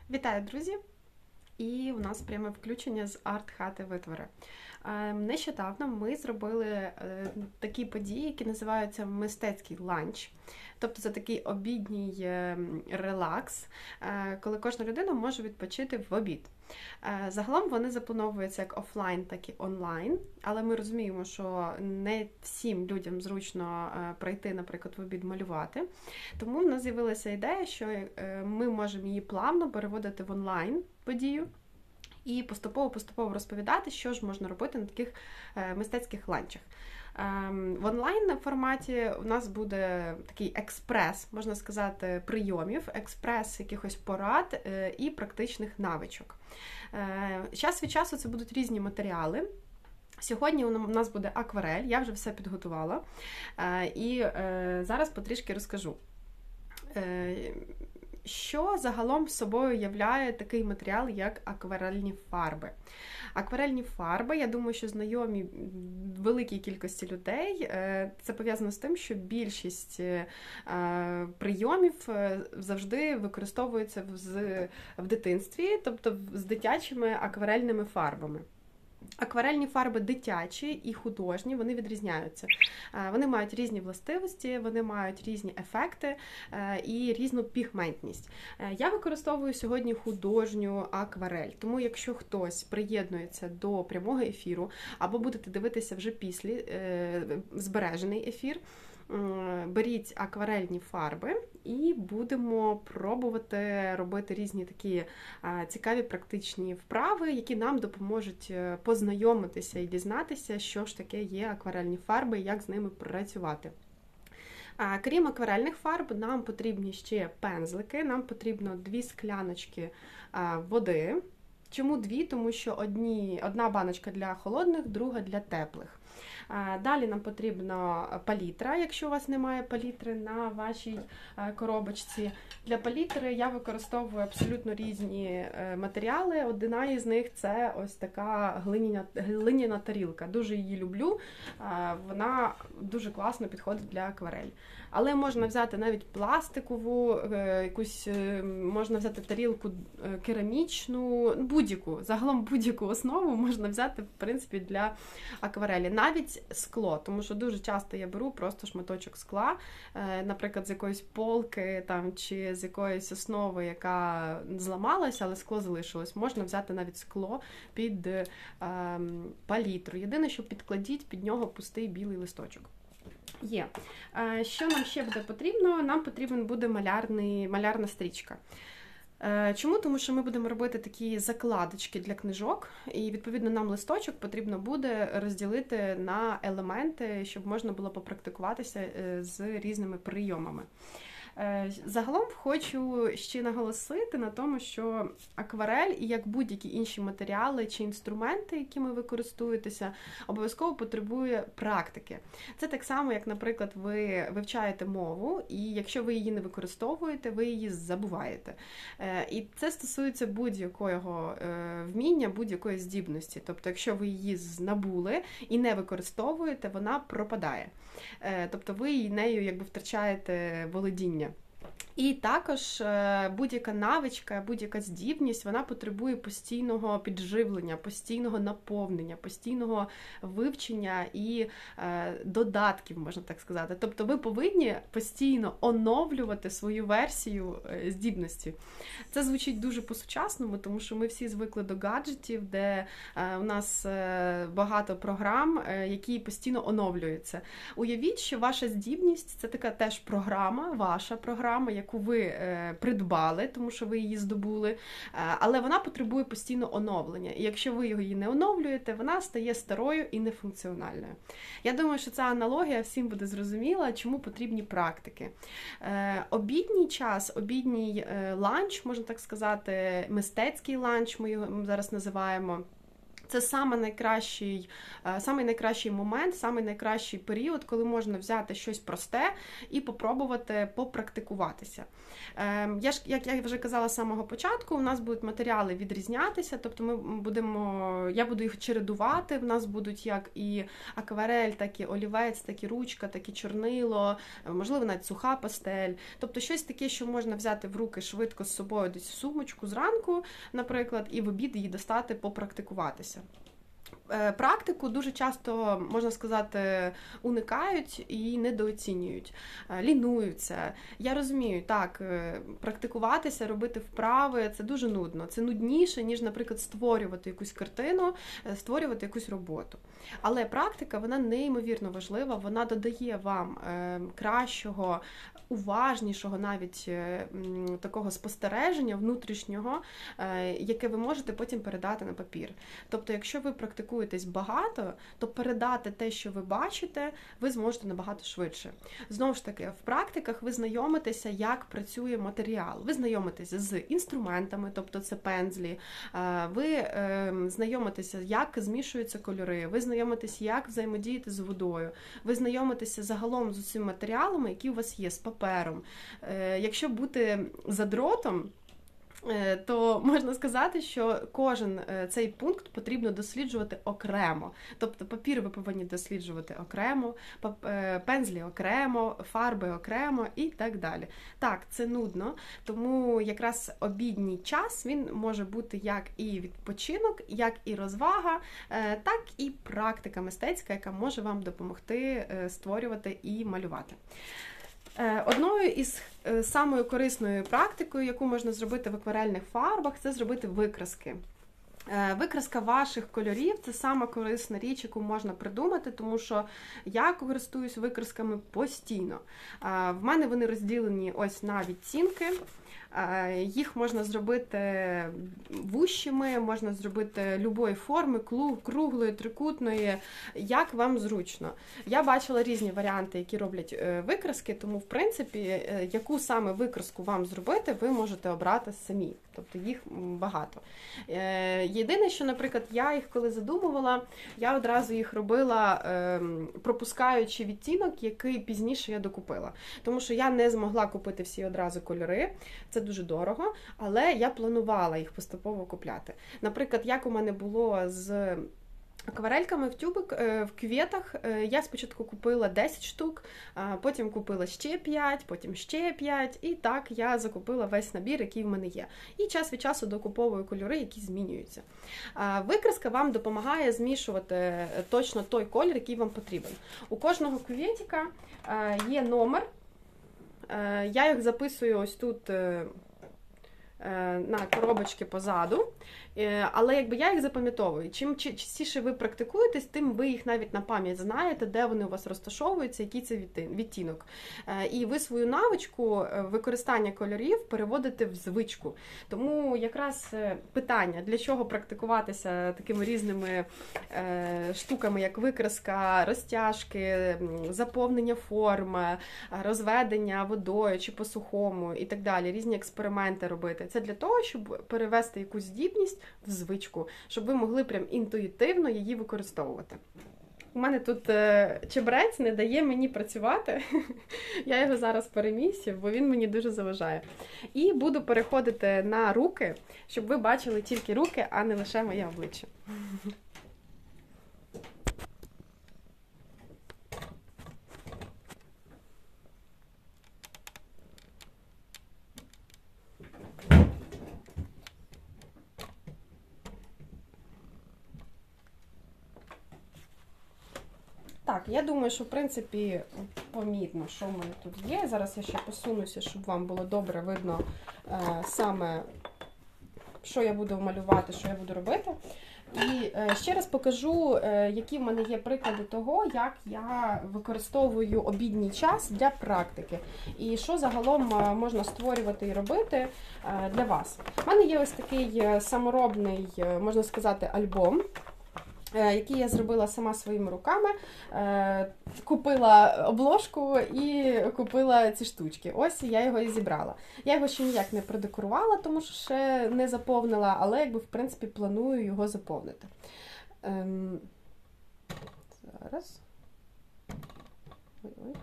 Вітаю, друзі! І у нас пряме включення з арт-хати витвори. Нещодавно ми зробили такі події, які називаються мистецький ланч. Тобто це такий обідній релакс, коли кожна людина може відпочити в обід. Загалом вони заплановуються як офлайн, так і онлайн, але ми розуміємо, що не всім людям зручно прийти, наприклад, в обід малювати. Тому в нас з'явилася ідея, що ми можемо її плавно переводити в онлайн подію і поступово розповідати, що ж можна робити на таких мистецьких ланчах. В онлайн форматі у нас буде такий експрес, можна сказати, прийомів, експрес якихось порад і практичних навичок. Час від часу це будуть різні матеріали. Сьогодні у нас буде акварель, я вже все підготувала, і зараз потрішки розкажу. Що загалом собою являє такий матеріал, як акварельні фарби? Акварельні фарби, я думаю, що знайомі великій кількості людей. Це пов'язано з тим, що більшість прийомів завжди використовуються в дитинстві, тобто з дитячими акварельними фарбами. Акварельні фарби дитячі і художні, вони відрізняються. Вони мають різні властивості, вони мають різні ефекти і різну пігментність. Я використовую сьогодні художню акварель, тому якщо хтось приєднується до прямого ефіру, або будете дивитися вже після збережений ефір, беріть акварельні фарби і будемо пробувати робити різні такі цікаві практичні вправи, які нам допоможуть познайомитися і дізнатися, що ж таке є акварельні фарби і як з ними працювати. Крім акварельних фарб, нам потрібні ще пензлики, нам потрібно 2 скляночки води. Чому 2? Тому що одна баночка для холодних, друга для теплих. Далі нам потрібна палітра, якщо у вас немає палітри на вашій коробочці. Для палітри я використовую абсолютно різні матеріали. Одна із них – це ось така глиняна тарілка. Дуже її люблю, вона дуже класно підходить для акварель. Але можна взяти навіть пластикову, можна взяти тарілку керамічну, загалом будь-яку основу можна взяти, в принципі, для акварелі. Навіть скло, тому що дуже часто я беру просто шматочок скла, наприклад, з якоїсь полки чи з якоїсь основи, яка зламалася, але скло залишилось. Можна взяти навіть скло під палітру. Єдине, що підкладіть під нього пустий білий листочок. Є. Що нам ще буде потрібно? Нам потрібен буде малярна стрічка. Чому? Тому що ми будемо робити такі закладочки для книжок, і, відповідно, нам листочок потрібно буде розділити на елементи, щоб можна було попрактикуватися з різними прийомами. Загалом хочу ще наголосити на тому, що акварель, і як будь-які інші матеріали чи інструменти, якими ви користуєтеся, обов'язково потребує практики. Це так само, як, наприклад, ви вивчаєте мову, і якщо ви її не використовуєте, ви її забуваєте. І це стосується будь-якого вміння, будь-якої здібності. Тобто, якщо ви її набули і не використовуєте, вона пропадає. Тобто ви нею втрачаєте володіння. І також будь-яка навичка, будь-яка здібність, вона потребує постійного підживлення, постійного наповнення, постійного вивчення і додатків, можна так сказати. Тобто ви повинні постійно оновлювати свою версію здібності. Це звучить дуже по-сучасному, тому що ми всі звикли до гаджетів, де у нас багато програм, які постійно оновлюються. Уявіть, що ваша здібність – це така теж програма, ваша програма, яку ви придбали, тому що ви її здобули, але вона потребує постійно оновлення. І якщо ви її не оновлюєте, вона стає старою і нефункціональною. Я думаю, що ця аналогія всім буде зрозуміла, чому потрібні практики. Обідній час, обідній ланч, можна так сказати, мистецький ланч, ми його зараз називаємо, Це самий найкращий момент, самий найкращий період, коли можна взяти щось просте і попробувати попрактикуватися. Як я вже казала з самого початку, у нас будуть матеріали відрізнятися, тобто я буду їх чередувати, в нас будуть як і акварель, так і олівець, так і ручка, так і чорнило, можливо, навіть суха пастель. Тобто щось таке, що можна взяти в руки швидко з собою десь в сумочку зранку, наприклад, і в обід її достати, попрактикуватися. Практику дуже часто, можна сказати, уникають і недооцінюють, лінуються. Я розумію, так, практикуватися, робити вправи – це дуже нудно. Це нудніше, ніж, наприклад, створювати якусь картину, створювати якусь роботу. Але практика, вона неймовірно важлива, вона додає вам кращого, уважнішого навіть такого спостереження внутрішнього, яке ви можете потім передати на папір. Тобто, якщо ви практикуєтесь багато, то передати те, що ви бачите, ви зможете набагато швидше. Знову ж таки, в практиках ви знайомитеся, як працює матеріал. Ви знайомитеся з інструментами, тобто це пензлі, ви знайомитеся, як змішуються кольори, ви знайомитеся, як взаємодіяти з водою, ви знайомитеся загалом з усіма матеріалами, які у вас є, з папером. Якщо бути задротом, то можна сказати, що кожен цей пункт потрібно досліджувати окремо. Тобто папір ви повинні досліджувати окремо, пензлі окремо, фарби окремо і так далі. Так, це нудно, тому якраз обідній час, він може бути як і відпочинок, як і розвага, так і практика мистецька, яка може вам допомогти створювати і малювати. Одною із самою корисною практикою, яку можна зробити в акварельних фарбах, це зробити викраски. Викраска ваших кольорів – це сама корисна річ, яку можна придумати, тому що я користуюсь викрасками постійно. В мене вони розділені ось на відтінки. Їх можна зробити вущими, можна зробити любої форми, круглої, трикутної, як вам зручно. Я бачила різні варіанти, які роблять викраски, тому, в принципі, яку саме викраску вам зробити, ви можете обрати самі. Тобто їх багато. Єдине, що, наприклад, я їх коли задумувала, я одразу їх робила, пропускаючи відтінок, який пізніше я докупила. Тому що я не змогла купити всі одразу кольори, це дуже дорого, але я планувала їх поступово купляти. Наприклад, як у мене було з акварельками в кюветах, я спочатку купила 10 штук, потім купила ще 5, потім ще 5, і так я закупила весь набір, який в мене є. І час від часу докуповую кольори, які змінюються. Викраска вам допомагає змішувати точно той колір, який вам потрібен. У кожного кюветика є номер, я їх записую ось тут на коробочки позаду, але якби я їх запам'ятовую. Чим частіше ви практикуєтесь, тим ви їх навіть на пам'ять знаєте, де вони у вас розташовуються, який це відтінок. І ви свою навичку використання кольорів переводите в звичку. Тому якраз питання, для чого практикуватися такими різними штуками, як викраска, розтяжки, заповнення форми, розведення водою чи по-сухому і так далі, різні експерименти робити. Це для того, щоб перевести якусь здібність в звичку, щоб ви могли прям інтуїтивно її використовувати. У мене тут чебрець не дає мені працювати. Я його зараз перемісю, бо він мені дуже заважає. І буду переходити на руки, щоб ви бачили тільки руки, а не лише моє обличчя. Так, я думаю, що, в принципі, помітно, що в мене тут є. Зараз я ще посунуся, щоб вам було добре видно саме, що я буду малювати, що я буду робити. І ще раз покажу, які в мене є приклади того, як я використовую обідній час для практики. І що загалом можна створювати і робити для вас. У мене є ось такий саморобний, можна сказати, альбом, який я зробила сама своїми руками, купила обложку і купила ці штучки. Ось я його і зібрала. Я його ще ніяк не продекорувала, тому що ще не заповнила, але якби в принципі планую його заповнити. Ем, Зараз. Ой-ой.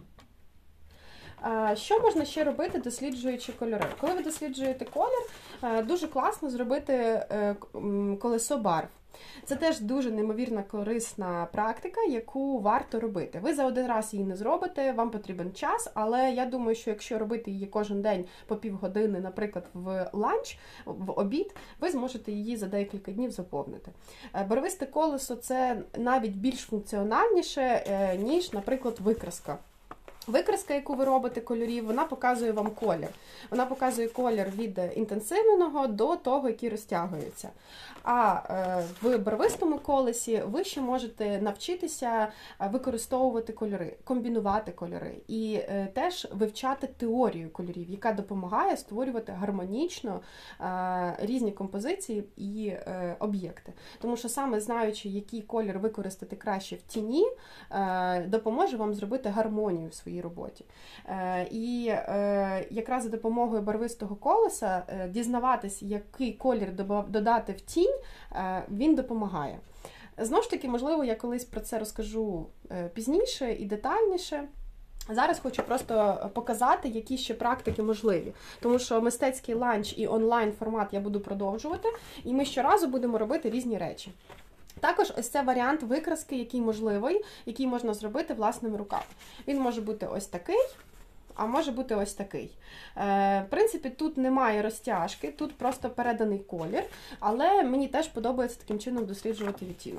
Що можна ще робити, досліджуючи кольори? Коли ви досліджуєте колір, дуже класно зробити колесо барв. Це теж дуже неймовірно корисна практика, яку варто робити. Ви за один раз її не зробите, вам потрібен час, але я думаю, що якщо робити її кожен день по півгодини, наприклад, в ланч, в обід, ви зможете її за декілька днів заповнити. Барвисте колесо – це навіть більш функціональніше, ніж, наприклад, викраска. Викраска, яку ви робите кольорів, вона показує вам колір. Вона показує колір від інтенсивного до того, який розтягується. А в барвистому колесі ви ще можете навчитися використовувати кольори, комбінувати кольори і теж вивчати теорію кольорів, яка допомагає створювати гармонічно різні композиції і об'єкти. Тому що саме знаючи, який колір використати краще в тіні, допоможе вам зробити гармонію в своїй роботі. І якраз за допомогою барвистого колеса дізнаватись, який колір додати в тінь, він допомагає. Знову ж таки, можливо, я колись про це розкажу пізніше і детальніше. Зараз хочу просто показати, які ще практики можливі. Тому що мистецький ланч і онлайн формат я буду продовжувати, і ми щоразу будемо робити різні речі. Також ось це варіант викраски, який можливий, який можна зробити власними руками. Він може бути ось такий, а може бути ось такий. В принципі, тут немає розтяжки, тут просто переданий колір, але мені теж подобається таким чином досліджувати відтінок.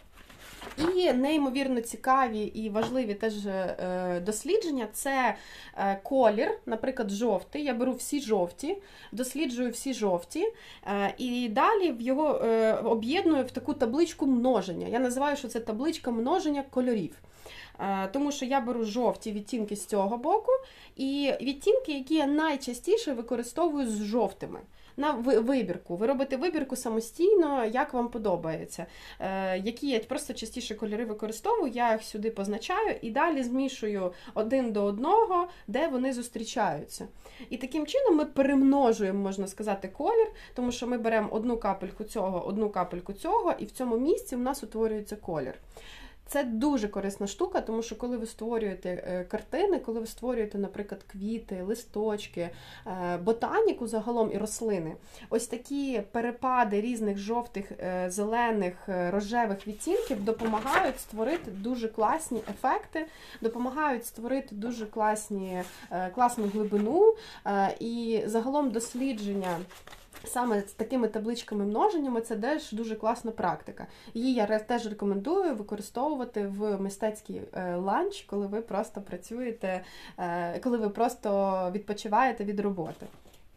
І неймовірно цікаві і важливі теж дослідження – це колір, наприклад, жовтий. Я беру всі жовті, досліджую всі жовті, і далі його об'єдную в таку табличку множення. Я називаю, що це табличка множення кольорів. Тому що я беру жовті відтінки з цього боку, і відтінки, які я найчастіше використовую з жовтими. На вибірку. Ви робите вибірку самостійно, як вам подобається. Які я просто частіше кольори використовую, я їх сюди позначаю і далі змішую один до одного, де вони зустрічаються. І таким чином ми перемножуємо, можна сказати, колір, тому що ми беремо одну капельку цього, і в цьому місці у нас утворюється колір. Це дуже корисна штука, тому що коли ви створюєте картини, коли ви створюєте, наприклад, квіти, листочки, ботаніку загалом і рослини, ось такі перепади різних жовтих, зелених, рожевих відтінків допомагають створити дуже класні ефекти, допомагають створити дуже класну глибину і загалом дослідження саме з такими табличками множеннями – це теж дуже класна практика. Її я теж рекомендую використовувати в мистецький ланч, коли ви просто працюєте, коли ви просто відпочиваєте від роботи.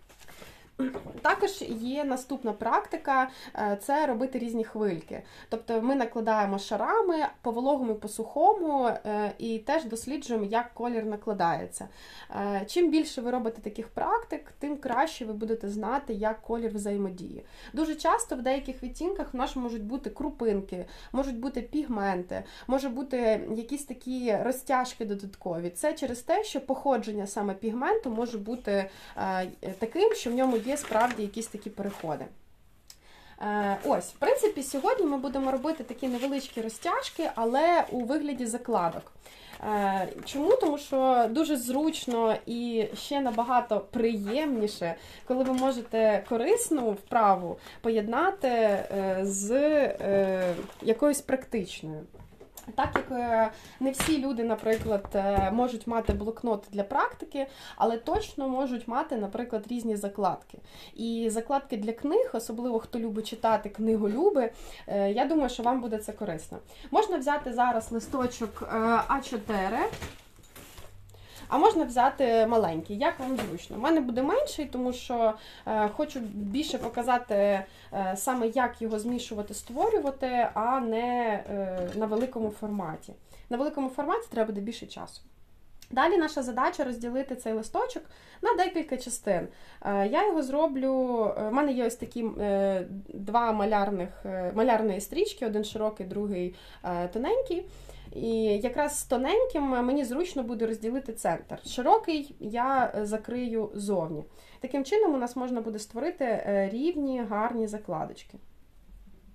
Також є наступна практика – це робити різні хвильки. Тобто ми накладаємо шарами по вологому і по сухому і теж досліджуємо, як колір накладається. Чим більше ви робите таких практик, тим краще ви будете знати, як колір взаємодіє. Дуже часто в деяких відтінках в нас можуть бути крупинки, можуть бути пігменти, може бути якісь такі розтяжки додаткові. Це через те, що походження саме пігменту може бути таким, що в ньому є справді якісь такі переходи. Ось, в принципі, сьогодні ми будемо робити такі невеличкі розтяжки, але у вигляді закладок. Чому? Тому що дуже зручно і ще набагато приємніше, коли ви можете корисну вправу поєднати з якоюсь практичною. Так як не всі люди, наприклад, можуть мати блокнот для практики, але точно можуть мати, наприклад, різні закладки. І закладки для книг, особливо хто любить читати книголюби, я думаю, що вам буде це корисно. Можна взяти зараз листочок А4, а можна взяти маленький, як вам зручно. У мене буде менший, тому що хочу більше показати саме, як його змішувати, створювати, а не на великому форматі. На великому форматі треба буде більше часу. Далі наша задача розділити цей листочок на декілька частин. Я його зроблю, в мене є ось такі два малярної стрічки, один широкий, другий тоненький. І якраз з тоненьким мені зручно буде розділити центр. Широкий я закрию зовні. Таким чином у нас можна буде створити рівні, гарні закладочки.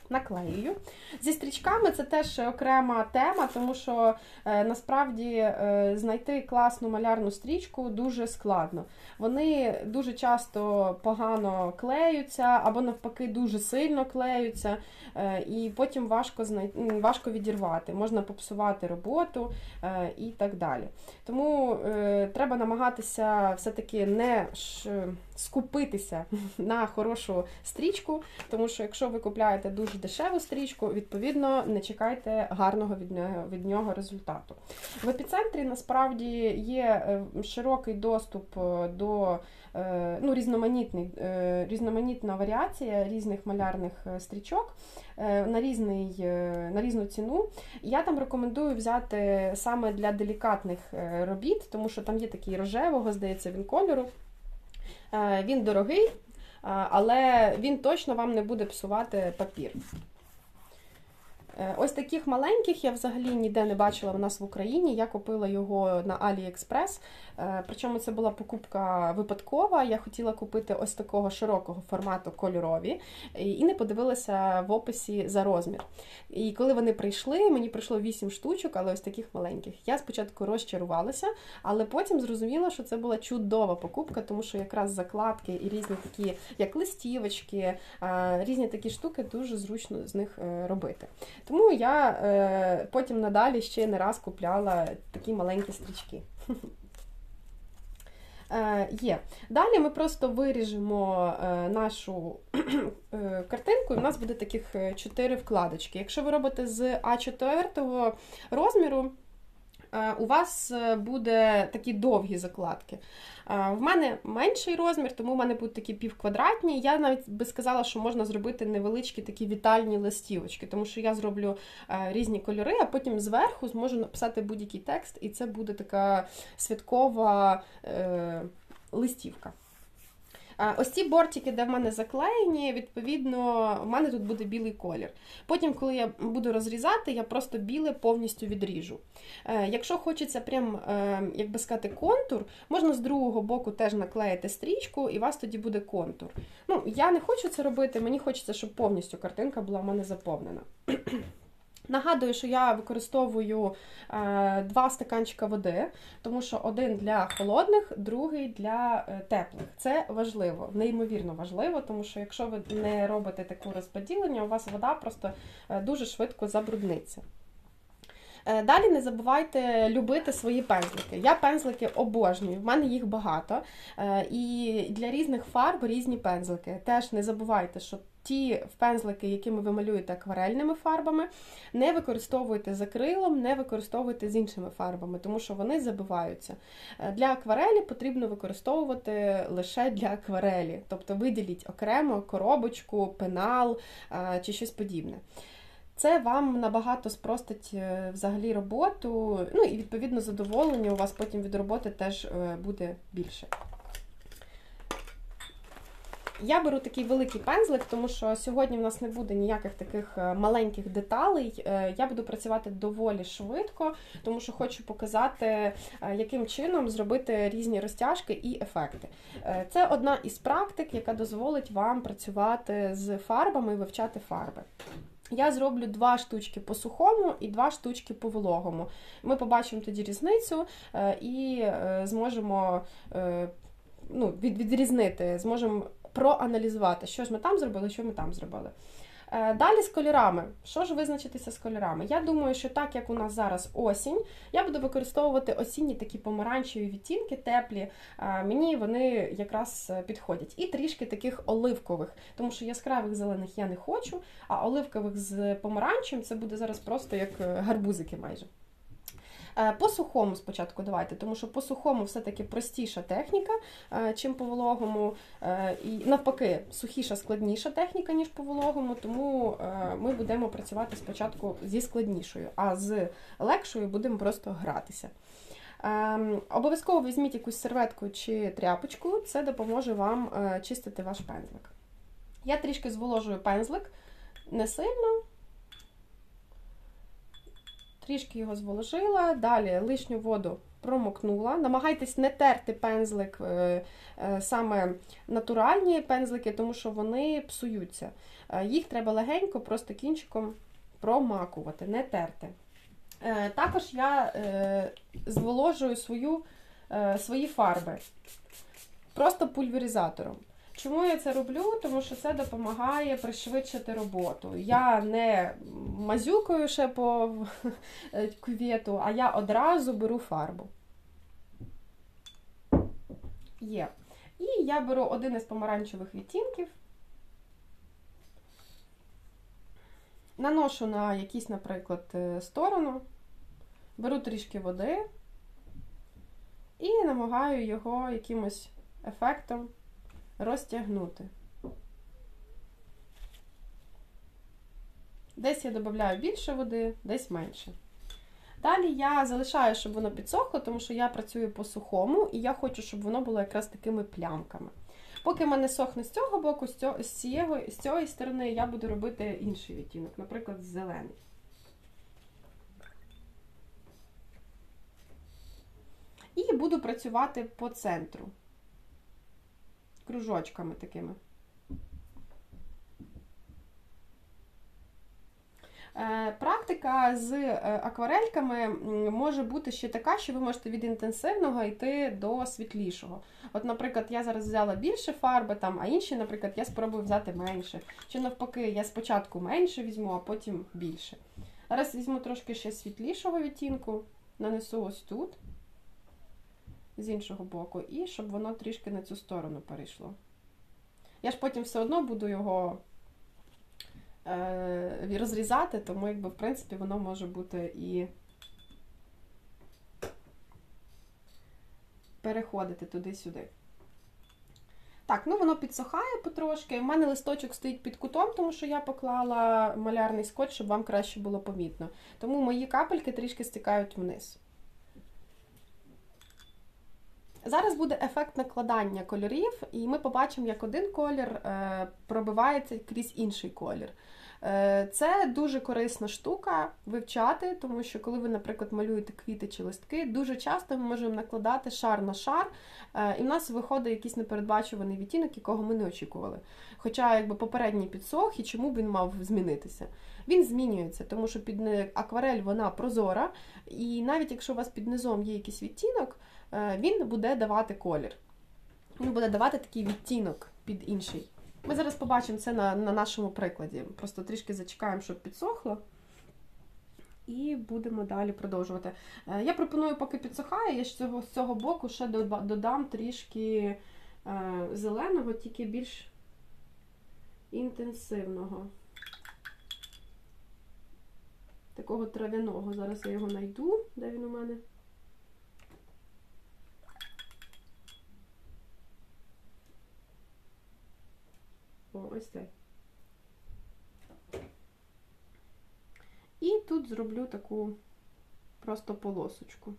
наклеюю. Зі стрічками це теж окрема тема, тому що насправді знайти класну малярну стрічку дуже складно. Вони дуже часто погано клеються, або навпаки дуже сильно клеються, і потім важко відірвати, можна попсувати роботу і так далі. Тому треба намагатися все-таки не скупитися на хорошу стрічку, тому що якщо ви купляєте дуже дешеву стрічку, відповідно, не чекайте гарного від нього результату. В епіцентрі насправді є широкий доступ до різноманітна варіація різних малярних стрічок на різну ціну. Я там рекомендую взяти саме для делікатних робіт, тому що там є такий рожевого, здається, він кольору. Він дорогий, але він точно вам не буде псувати папір. Ось таких маленьких я взагалі ніде не бачила в нас в Україні. Я купила його на AliExpress. Причому це була покупка випадкова. Я хотіла купити ось такого широкого формату кольорові і не подивилася в описі за розмір. І коли вони прийшли, мені прийшло 8 штучок, але ось таких маленьких. Я спочатку розчарувалася, але потім зрозуміла, що це була чудова покупка, тому що якраз закладки і різні такі, як листівочки, різні такі штуки дуже зручно з них робити. Тому я потім надалі ще не раз купляла такі маленькі стрічки. Є. Далі ми просто виріжемо нашу картинку, і в нас буде таких 4 вкладочки. Якщо ви робите з А4 розміру, у вас буде такі довгі закладки. В мене менший розмір, тому в мене будуть такі півквадратні. Я навіть би сказала, що можна зробити невеличкі такі вітальні листівочки, тому що я зроблю різні кольори, а потім зверху зможу написати будь-який текст, і це буде така святкова листівка. Ось ці бортики, де в мене заклеєні, відповідно, в мене тут буде білий колір. Потім, коли я буду розрізати, я просто біле повністю відріжу. Якщо хочеться прям, як би сказати, контур, можна з другого боку теж наклеїти стрічку, і у вас тоді буде контур. Ну, я не хочу це робити, мені хочеться, щоб повністю картинка була в мене заповнена. Нагадую, що я використовую 2 стаканчика води, тому що один для холодних, другий для теплих. Це важливо, неймовірно важливо, тому що якщо ви не робите таке розподілення, у вас вода просто дуже швидко забрудниться. Далі не забувайте любити свої пензлики. Я пензлики обожнюю, в мене їх багато. І для різних фарб різні пензлики. Теж не забувайте, що ті пензлики, якими ви малюєте акварельними фарбами, не використовуйте з акрилом, не використовуйте з іншими фарбами, тому що вони забиваються. Для акварелі потрібно використовувати лише для акварелі. Тобто виділіть окремо коробочку, пенал чи щось подібне. Це вам набагато спростить взагалі роботу, ну і відповідно задоволення у вас потім від роботи теж буде більше. Я беру такий великий пензлик, тому що сьогодні в нас не буде ніяких таких маленьких деталей. Я буду працювати доволі швидко, тому що хочу показати, яким чином зробити різні розтяжки і ефекти. Це одна із практик, яка дозволить вам працювати з фарбами і вивчати фарби. Я зроблю 2 штучки по сухому і 2 штучки по вологому. Ми побачимо тоді різницю і зможемо відрізнити, зможемо проаналізувати, що ж ми там зробили, що ми там зробили. Далі з кольорами. Що ж визначитися з кольорами? Я думаю, що так, як у нас зараз осінь, я буду використовувати осінні такі помаранчеві відтінки, теплі. Мені вони якраз підходять. І трішки таких оливкових, тому що яскравих зелених я не хочу, а оливкових з помаранчем це буде зараз просто як гарбузики майже. По сухому спочатку давайте, тому що по сухому все-таки простіша техніка, чим по вологому. І навпаки, сухіша, складніша техніка, ніж по вологому, тому ми будемо працювати спочатку зі складнішою, а з легшою будемо просто гратися. Обов'язково візьміть якусь серветку чи тряпочку, це допоможе вам чистити ваш пензлик. Я трішки зволожую пензлик, не сильно. Трішки його зволожила, далі лишню воду промокнула. Намагайтесь не терти пензлик, саме натуральні пензлики, тому що вони псуються. Їх треба легенько, просто кінчиком промакувати, не терти. Також я зволожую свої фарби просто пульверизатором. Чому я це роблю? Тому що це допомагає пришвидшити роботу. Я не мазюкаю ще по кювету, а я одразу беру фарбу. Є. І я беру один із помаранчевих відтінків, наношу на якийсь, наприклад, сторону, беру трішки води і намагаю його якимось ефектом розтягнути. Десь я додаю більше води, десь менше. Далі я залишаю, щоб воно підсохло, тому що я працюю по сухому, і я хочу, щоб воно було якраз такими плямками. Поки в мене сохне з цього боку, з цієї сторони я буду робити інший відтінок, наприклад, зелений. І буду працювати по центру, кружочками такими. Практика з акварельками може бути ще така, що ви можете від інтенсивного йти до світлішого. От, наприклад, я зараз взяла більше фарби, а інші, наприклад, я спробую взяти менше. Чи навпаки, я спочатку менше візьму, а потім більше. Зараз візьму трошки ще світлішого відтінку, нанесу ось тут, з іншого боку, і щоб воно трішки на цю сторону перейшло. Я ж потім все одно буду його розрізати, тому, в принципі, воно може бути і переходити туди-сюди. Так, воно підсохає потрошки. У мене листочок стоїть під кутом, тому що я поклала малярний скотч, щоб вам краще було помітно. Тому мої капельки трішки стікають вниз. Зараз буде ефект накладання кольорів, і ми побачимо, як один колір пробивається крізь інший колір. Це дуже корисна штука вивчати, тому що коли ви, наприклад, малюєте квіти чи листки, дуже часто ми можемо накладати шар на шар, і в нас виходить якийсь непередбачуваний відтінок, якого ми не очікували. Хоча попередній підсох, і чому б він мав змінитися? Він змінюється, тому що акварель, вона прозора, і навіть якщо у вас під низом є якийсь відтінок, він буде давати колір. Він буде давати такий відтінок під інший. Ми зараз побачимо це на нашому прикладі. Просто трішки зачекаємо, щоб підсохло. І будемо далі продовжувати. Я пропоную, поки підсохає, я з цього боку ще додам трішки зеленого, тільки більш інтенсивного. Такого трав'яного. Зараз я його знайду, де він у мене. Ось цей. І тут зроблю таку просто полосочку.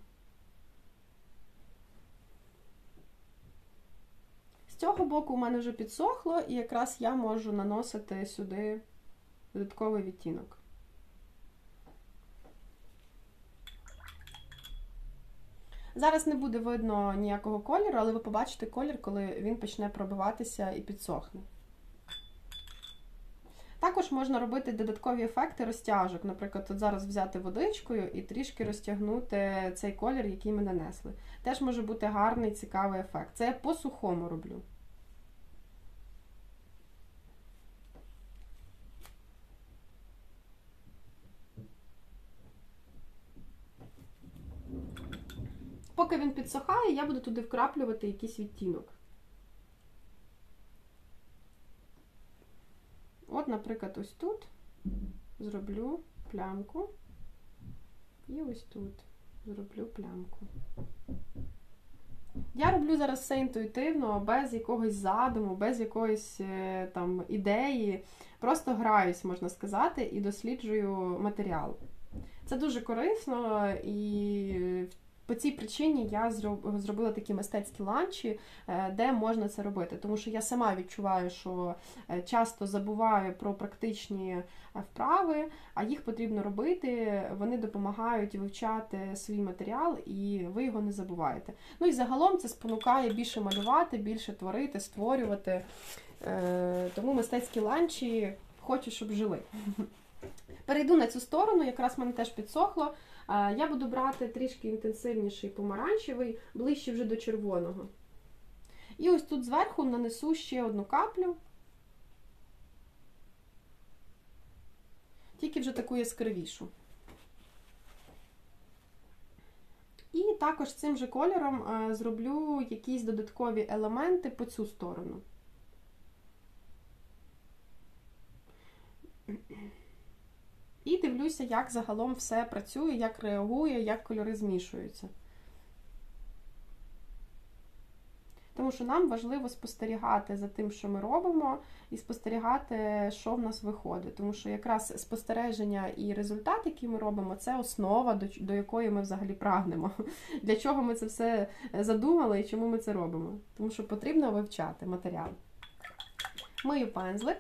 З цього боку у мене вже підсохло, і якраз я можу наносити сюди додатковий відтінок. Зараз не буде видно ніякого кольору, але ви побачите колір, коли він почне пробиватися і підсохне. Також можна робити додаткові ефекти розтяжок. Наприклад, от зараз взяти водичкою і трішки розтягнути цей колір, який ми нанесли. Теж може бути гарний, цікавий ефект. Це я по-сухому роблю. Поки він підсохає, я буду туди вкраплювати якийсь відтінок. От, наприклад, ось тут зроблю плямку і ось тут зроблю плямку. Я роблю зараз все інтуїтивно, без якогось задуму, без якоїсь там ідеї. Просто граюсь, можна сказати, і досліджую матеріал. Це дуже корисно, і По цій причині я зробила такі мистецькі ланчі, де можна це робити. Тому що я сама відчуваю, що часто забуваю про практичні вправи, а їх потрібно робити, вони допомагають вивчати свій матеріал, і ви його не забуваєте. Ну і загалом це спонукає більше малювати, більше творити, створювати. Тому мистецькі ланчі хочу, щоб жили. Перейду на цю сторону, якраз в мене теж підсохло. Я буду брати трішки інтенсивніший помаранчевий, ближче вже до червоного. І ось тут зверху нанесу ще одну каплю. Тільки вже таку яскравішу. І також цим же кольором зроблю якісь додаткові елементи по цю сторону. І дивлюся, як загалом все працює, як реагує, як кольори змішуються. Тому що нам важливо спостерігати за тим, що ми робимо, і спостерігати, що в нас виходить. Тому що якраз спостереження і результат, який ми робимо, це основа, до якої ми взагалі прагнемо. Для чого ми це все задумали і чому ми це робимо. Тому що потрібно вивчати матеріал. Мию пензлик.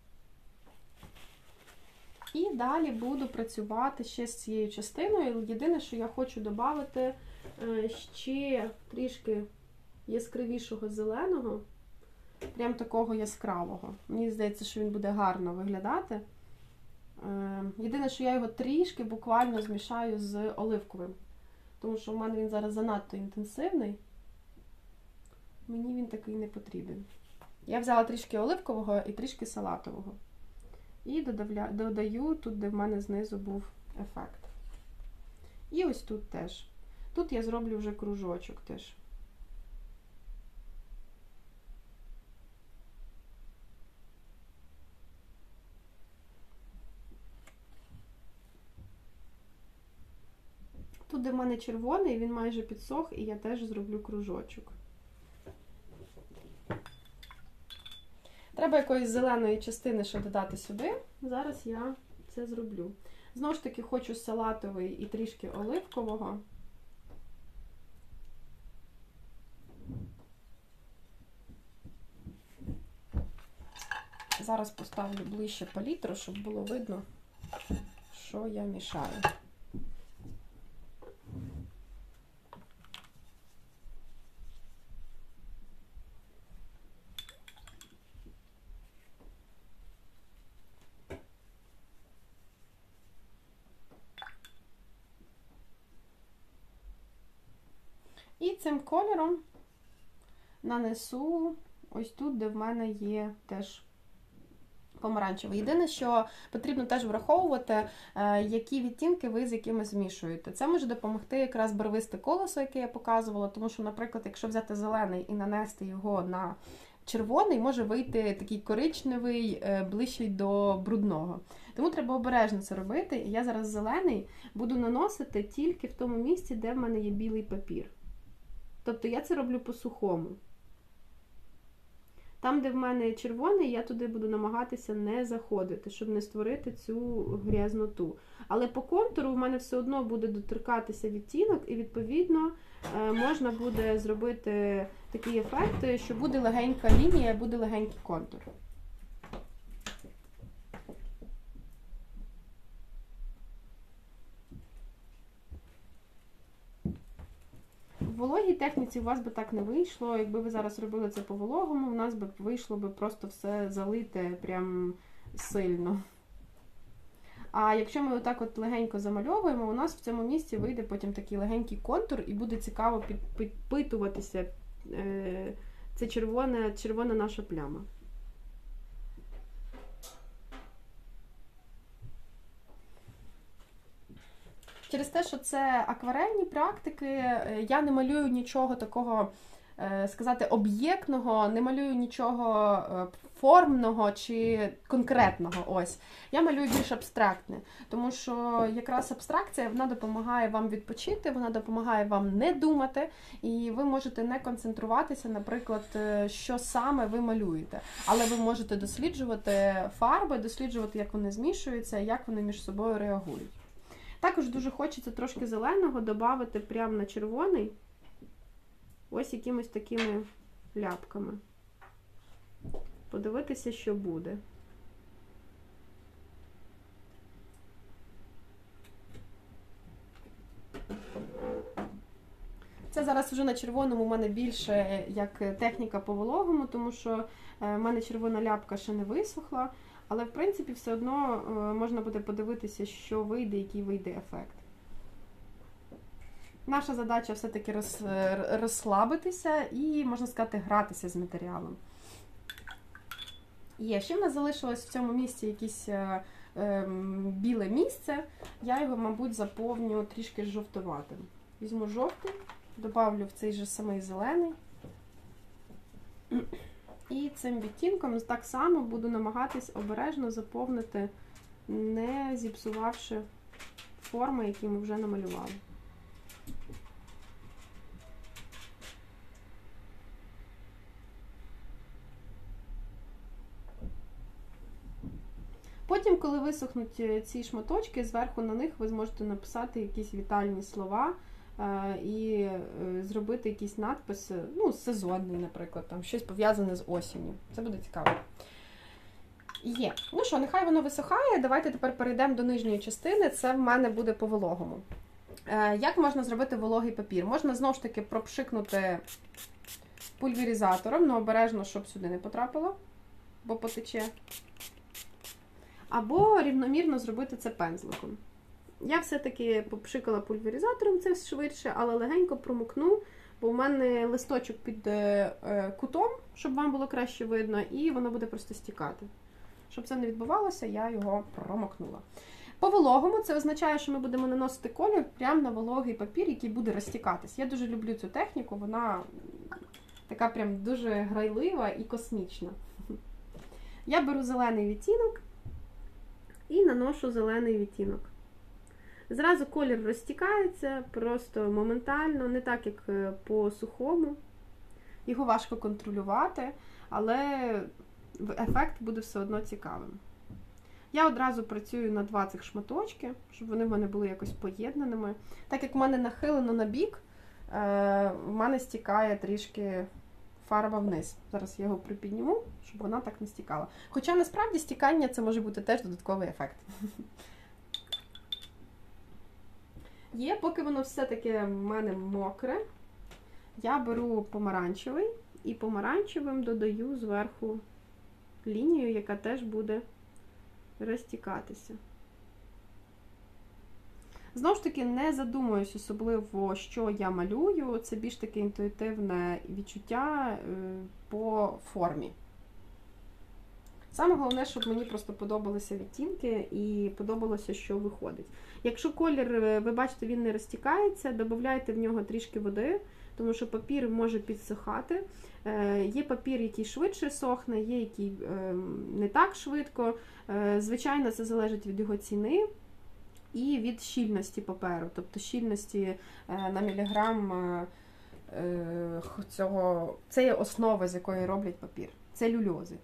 І далі буду працювати ще з цією частиною. Єдине, що я хочу додати ще трішки яскравішого зеленого, прям такого яскравого. Мені здається, що він буде гарно виглядати. Єдине, що я його трішки буквально змішаю з оливковим, тому що в мене він зараз занадто інтенсивний. Мені він такий не потрібен. Я взяла трішки оливкового і трішки салатового. І додаю тут, де в мене знизу був ефект. І ось тут теж. Тут я зроблю вже кружочок теж. Тут, де в мене червоний, він майже підсох, і я теж зроблю кружочок. Треба якоїсь зеленої частини ще додати сюди. Зараз я це зроблю. Знову ж таки, хочу салатовий і трішки оливкового. Зараз поставлю ближче палітру, щоб було видно, що я мішаю. І цим кольором нанесу ось тут, де в мене є теж помаранчевий. Єдине, що потрібно теж враховувати, які відтінки ви з якими змішуєте. Це може допомогти якраз барвисте колесо, яке я показувала, тому що, наприклад, якщо взяти зелений і нанести його на червоний, може вийти такий коричневий, ближчий до брудного. Тому треба обережно це робити. І я зараз зелений буду наносити тільки в тому місці, де в мене є білий папір. Тобто я це роблю по-сухому. Там, де в мене червоний, я туди буду намагатися не заходити, щоб не створити цю грязноту. Але по контуру в мене все одно буде доторкатися відтінок, і, відповідно, можна буде зробити такий ефект, що буде легенька лінія, буде легенький контур. В вологій техніці у вас би так не вийшло. Якби ви зараз робили це по вологому, у нас би вийшло би просто все залите прям сильно. А якщо ми отак от легенько замальовуємо, у нас в цьому місці вийде потім такий легенький контур, і буде цікаво підпитуватися це червона наша пляма. Через те, що це акварельні практики, я не малюю нічого такого, сказати, об'єктного, не малюю нічого формного чи конкретного. Ось. Я малюю більш абстрактне, тому що якраз абстракція, вона допомагає вам відпочити, вона допомагає вам не думати, і ви можете не концентруватися, наприклад, що саме ви малюєте. Але ви можете досліджувати фарби, досліджувати, як вони змішуються, як вони між собою реагують. Також дуже хочеться трошки зеленого додати прямо на червоний, ось якимось такими ляпками. Подивитися, що буде. Це зараз вже на червоному в мене більше як техніка по вологому, тому що в мене червона ляпка ще не висохла, але в принципі все одно можна буде подивитися, що вийде, який вийде ефект. Наша задача все-таки розслабитися і, можна сказати, гратися з матеріалом. Ще в нас залишилось в цьому місці якесь біле місце, я його, мабуть, заповню трішки жовтуватим. Візьму жовтий, добавлю в цей же самий зелений. І цим відтінком так само буду намагатись обережно заповнити, не зіпсувавши форми, які ми вже намалювали. Потім, коли висохнуть ці шматочки, зверху на них ви зможете написати якісь вітальні слова і зробити якийсь надпис, ну, сезонний, наприклад, там, щось пов'язане з осінню. Це буде цікаво. Ну що, нехай воно висохає. Давайте тепер перейдемо до нижньої частини. Це в мене буде по вологому. Як можна зробити вологий папір? Можна, знову ж таки, пропшикнути пульверизатором, але обережно, щоб сюди не потрапило, бо потече. Або рівномірно зробити це пензликом. Я все-таки попшикала пульверизатором, це швидше, але легенько промокну, бо в мене листочок під кутом, щоб вам було краще видно, і воно буде просто стікати. Щоб це не відбувалося, я його промокнула. По вологому це означає, що ми будемо наносити колір прямо на вологий папір, який буде розтікатись. Я дуже люблю цю техніку, вона така прям дуже грайлива і космічна. Я беру зелений відтінок і наношу зелений відтінок. Зразу колір розтікається, просто моментально, не так, як по сухому. Його важко контролювати, але ефект буде все одно цікавим. Я одразу працюю на 2 цих шматочки, щоб вони в мене були якось поєднаними. Так як в мене нахилено на бік, в мене стікає трішки фарба вниз. Зараз я його припідніму, щоб вона так не стікала. Хоча насправді стікання це може бути теж додатковий ефект. Поки воно все-таки в мене мокре, я беру помаранчевий і помаранчевим додаю зверху лінію, яка теж буде розтікатися. Знову ж таки, не задумуюсь особливо, що я малюю, це більш таке інтуїтивне відчуття по формі. Саме головне, щоб мені просто подобалися відтінки і подобалося, що виходить. Якщо колір, ви бачите, він не розтікається, додавайте в нього трішки води, тому що папір може підсихати. Є папір, який швидше сохне, є який не так швидко. Звичайно, це залежить від його ціни і від щільності паперу, тобто щільності на міліграм цього. Це є основа, з якої роблять папір. Це люльози.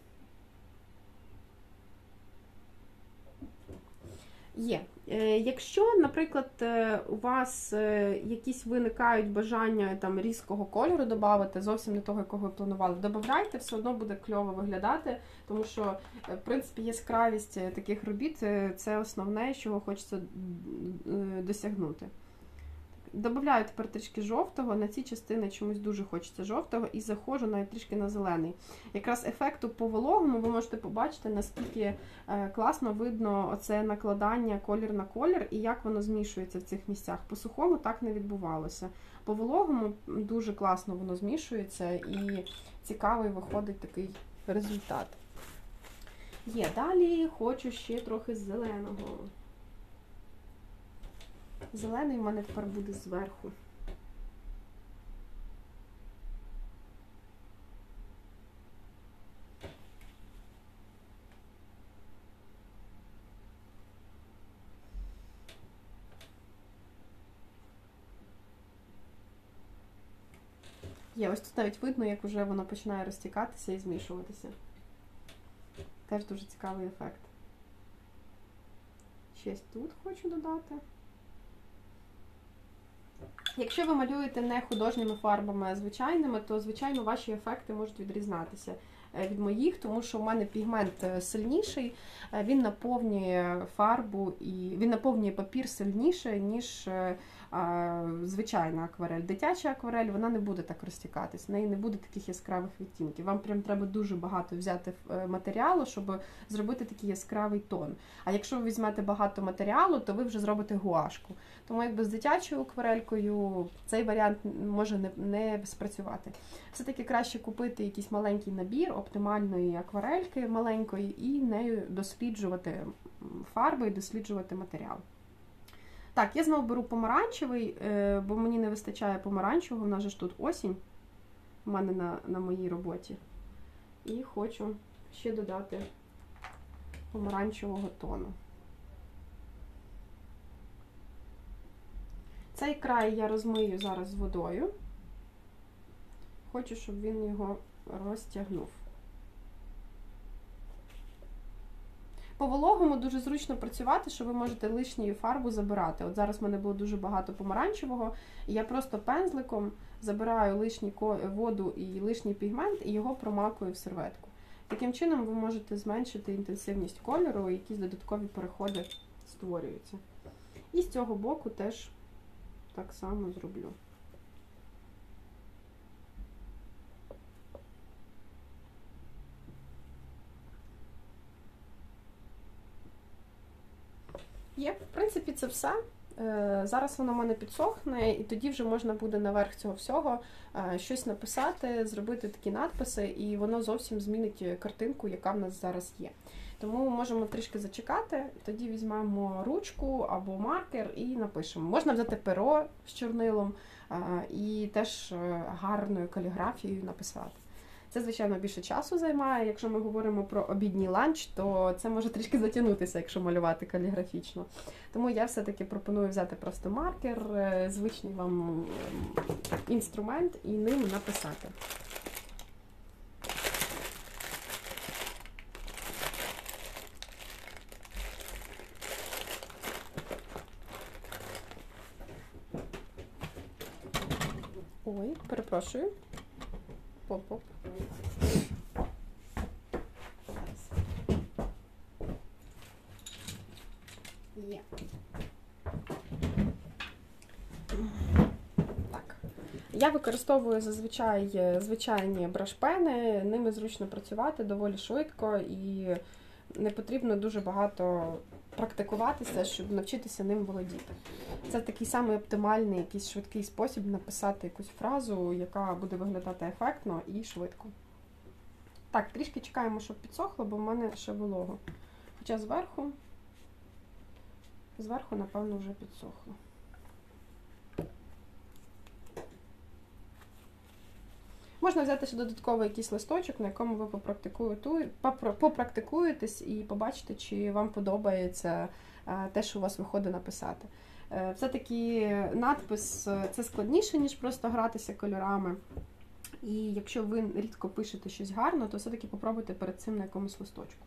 Якщо, наприклад, у вас якісь виникають бажання там різкого кольору додати, зовсім не того, якого ви планували, додавайте, все одно буде кльово виглядати, тому що, в принципі, яскравість таких робіт – це основне, чого хочеться досягнути. Добавляю тепер трішки жовтого, на ці частини чомусь дуже хочеться жовтого і заходжу навіть трішки на зелений. Якраз ефекту по вологому ви можете побачити, наскільки класно видно оце накладання колір на колір і як воно змішується в цих місцях. По сухому так не відбувалося. По вологому дуже класно воно змішується і цікавий виходить такий результат. Далі хочу ще трохи зеленого. Зелений в мене тепер буде зверху. Ось тут навіть видно, як вже воно починає розтікатися і змішуватися. Теж дуже цікавий ефект. Щось тут хочу додати. Якщо ви малюєте не художніми фарбами, а звичайними, то, звичайно, ваші ефекти можуть відрізнятися від моїх, тому що у мене пігмент сильніший, він наповнює фарбу і він наповнює папір сильніше, ніж звичайна акварель. Дитяча акварель, вона не буде так розтікатись, в неї не буде таких яскравих відтінків. Вам прям треба дуже багато взяти матеріалу, щоб зробити такий яскравий тон. А якщо ви візьмете багато матеріалу, то ви вже зробите гуашку. Тому якби з дитячою акварелькою цей варіант може не спрацювати. Все-таки краще купити якийсь маленький набір оптимальної акварельки маленької і нею досліджувати фарби і досліджувати матеріал. Так, я знову беру помаранчевий, бо мені не вистачає помаранчевого, в нас же ж тут осінь у мене на моїй роботі. І хочу ще додати помаранчевого тону. Цей край я розмию зараз з водою. Хочу, щоб він його розтягнув. По вологому дуже зручно працювати, що ви можете лишню фарбу забирати. От зараз в мене було дуже багато помаранчевого, і я просто пензликом забираю лишню воду і лишній пігмент, і його промакую в серветку. Таким чином ви можете зменшити інтенсивність кольору, і якісь додаткові переходи створюються. І з цього боку теж так само зроблю. Є, в принципі, це все. Зараз воно в мене підсохне, і тоді вже можна буде наверх цього всього щось написати, зробити такі надписи, і воно зовсім змінить картинку, яка в нас зараз є. Тому можемо трішки зачекати, тоді візьмемо ручку або маркер і напишемо. Можна взяти перо з чорнилом і теж гарною каліграфією написати. Це, звичайно, більше часу займає. Якщо ми говоримо про обідній ланч, то це може трішки затягнутися, якщо малювати каліграфічно. Тому я все-таки пропоную взяти просто маркер, звичний вам інструмент, і ним написати. Ой, перепрошую. Поп-поп. Є. Так. Я використовую зазвичай звичайні брашпени, ними зручно працювати доволі швидко і не потрібно дуже багато практикуватися, щоб навчитися ним володіти. Це такий самий оптимальний, якийсь швидкий спосіб написати якусь фразу, яка буде виглядати ефектно і швидко. Так, трішки чекаємо, щоб підсохло, бо в мене ще волого. Хоча зверху, напевно, вже підсохло. Можна взяти ще додатковий якийсь листочок, на якому ви попрактикуєтесь і побачите, чи вам подобається те, що у вас виходить написати. Все-таки надпис – це складніше, ніж просто гратися кольорами. І якщо ви рідко пишете щось гарно, то все-таки попробуйте перед цим на якомусь листочку.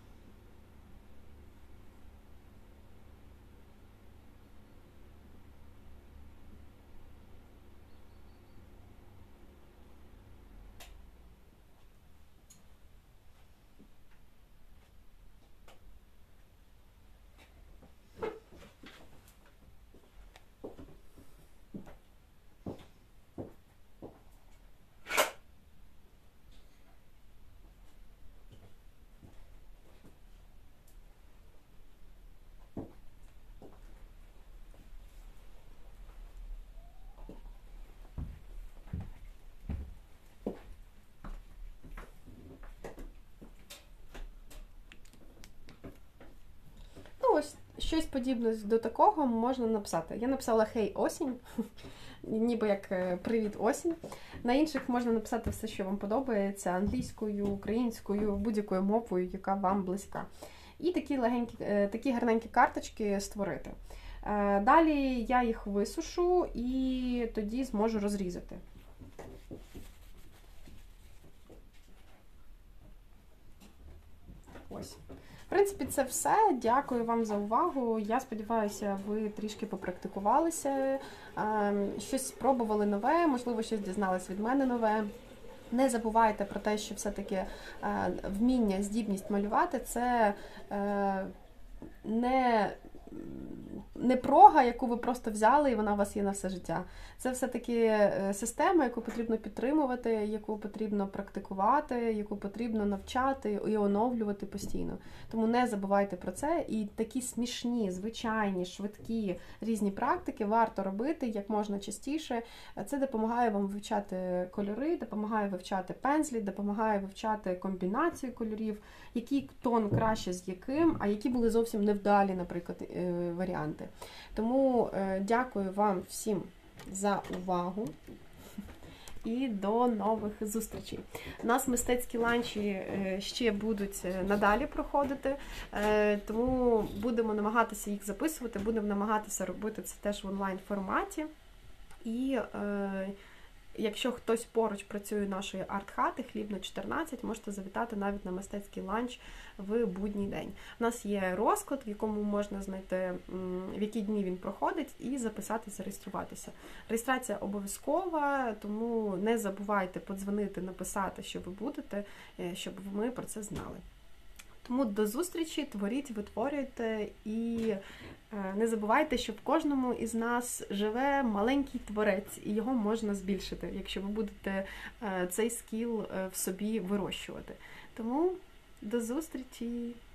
Ось щось подібне до такого можна написати. Я написала «Хей, осінь», ніби як «Привіт, осінь». На інших можна написати все, що вам подобається, англійською, українською, будь-якою мовою, яка вам близька. І такі гарненькі карточки створити. Далі я їх висушу і тоді зможу розрізати. Ось. В принципі, це все. Дякую вам за увагу. Я сподіваюся, ви трішки попрактикувалися, щось спробували нове, можливо, щось дізналися від мене нове. Не забувайте про те, що все-таки вміння, здібність малювати – це не прога, яку ви просто взяли, і вона у вас є на все життя. Це все-таки система, яку потрібно підтримувати, яку потрібно практикувати, яку потрібно навчати і оновлювати постійно. Тому не забувайте про це. І такі смішні, звичайні, швидкі, різні практики варто робити як можна частіше. Це допомагає вам вивчати кольори, допомагає вивчати пензлі, допомагає вивчати комбінацію кольорів, який тон краще з яким, а які були зовсім невдалі, наприклад, варіанти. Тому дякую вам всім за увагу і до нових зустрічей. У нас мистецькі ланчі ще будуть надалі проходити, тому будемо намагатися їх записувати, будемо намагатися робити це теж в онлайн форматі. І якщо хтось поруч працює нашої арт-хати, Хлібна, 14, можете завітати навіть на мистецький ланч в будній день. У нас є розклад, в якому можна знайти, в які дні він проходить, і записатися, зареєструватися. Реєстрація обов'язкова, тому не забувайте подзвонити, написати, що ви будете, щоб ми про це знали. Тому до зустрічі, творіть, витворюйте і не забувайте, що в кожному із нас живе маленький творець, і його можна збільшити, якщо ви будете цей скіл в собі вирощувати. Тому до зустрічі!